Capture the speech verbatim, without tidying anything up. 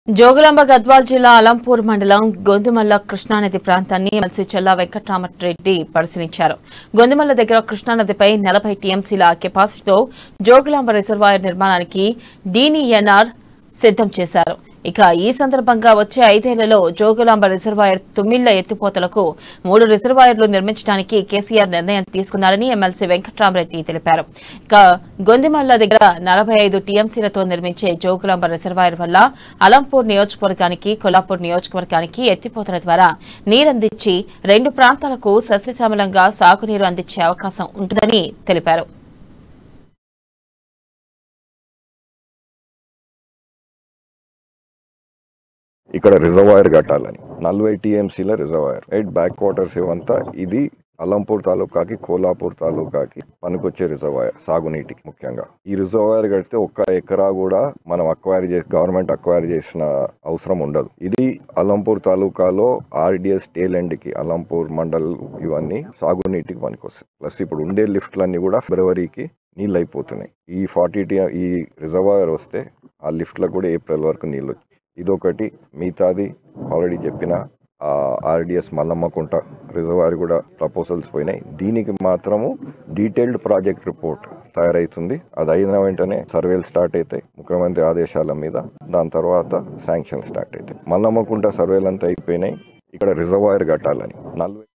జోగులాంబ గద్వాల్ జిల్లా అలంపూర్ మండలం గొందుమల్ల కృష్ణానది ప్రాంతాన్ని ఎమ్మెల్సీ చెల్లా వెంకట్రామరెడ్డి పరిశీలించారు. గొందుమల్ల దగ్గర కృష్ణానదిపై నలభై టీఎంసీల కెపాసిటీతో జోగులాంబ రిజర్వాయర్ నిర్మాణానికి డీనీఎన్ఆర్ సిద్ధం చేశారు. ఇక ఈ సందర్భంగా వచ్చే ఐదేళ్లలో జోగులాంబ రిజర్వాయర్ తుమ్మిళ్ల ఎత్తిపోతలకు మూడు రిజర్వాయర్లు నిర్మించడానికి కేసీఆర్ నిర్ణయం తీసుకున్నారని ఎమ్మెల్సీ వెంకట్రామరెడ్డి తెలిపారు. ఇక గొందిమల్ల దగ్గర నలభై ఐదు టీఎంసీలతో నిర్మించే జోగులాంబ రిజర్వాయర్ వల్ల అలంపూర్ నియోజకవర్గానికి కొల్లాపూర్ నియోజకవర్గానికి ఎత్తిపోతల ద్వారా నీరందించి రెండు ప్రాంతాలకు సస్యశ్యామలంగా సాగునీరు అందించే అవకాశం ఉంటుందని తెలిపారు. ఇక్కడ రిజర్వాయర్ కట్టాలని నలభై టీఎంసీల రిజర్వాయర్ రైట్ బ్యాక్ వాటర్స్ ఇవంతా ఇది అలంపూర్ తాలూకాకి కోలాపూర్ తాలూకాకి పనికొచ్చే రిజర్వాయర్ సాగునీటికి ముఖ్యంగా. ఈ రిజర్వాయర్ కడితే ఒక్క ఎకరా కూడా మనం అక్వైర్ చేసి గవర్నమెంట్ అక్వైర్ చేసిన అవసరం ఉండదు. ఇది అలంపూర్ తాలూకాలో ఆర్డిఎస్ టేల్ ఎండ్ కి అలంపూర్ మండల్ ఇవన్నీ సాగునీటికి పనికొస్తాయి. ప్లస్ ఇప్పుడు ఉండే లిఫ్ట్లన్నీ కూడా ఫిబ్రవరికి నీళ్ళు అయిపోతున్నాయి. ఈ ఫార్టీ టీ ఈ రిజర్వాయర్ వస్తే ఆ లిఫ్ట్లకు కూడా ఏప్రిల్ వరకు నీళ్ళు వచ్చాయి. ఇదొకటి. మిగతాది ఆల్రెడీ చెప్పిన ఆర్డిఎస్ మల్లమ్మకుంట రిజర్వాయర్ కూడా ప్రపోజల్స్ పోయినాయి. దీనికి మాత్రము డీటెయిల్డ్ ప్రాజెక్ట్ రిపోర్ట్ తయారవుతుంది. అది అయిన వెంటనే సర్వేలు స్టార్ట్ అవుతాయి ముఖ్యమంత్రి ఆదేశాల మీద. దాని తర్వాత శాంక్షన్ స్టార్ట్ అవుతాయి. మల్లమ్మకుంట సర్వేలు అంతా అయిపోయినాయి. ఇక్కడ రిజర్వాయర్ కట్టాలని నలభై